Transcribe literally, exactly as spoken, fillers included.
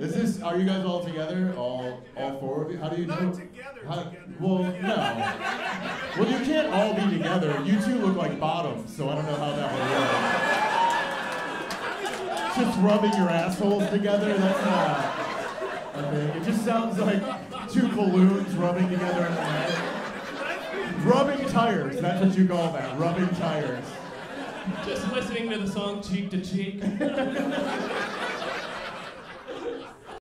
Is this, are you guys all together? All all four of you? How do you do it? Not together, How, together. well, no. Well, you can't all be together. You two look like bottoms, so I don't know how that would work. Just rubbing your assholes together, that's not a thing. It just sounds like two balloons rubbing together in the night. Rubbing tires, that's what you call that, rubbing tires. Just listening to the song Cheek to Cheek.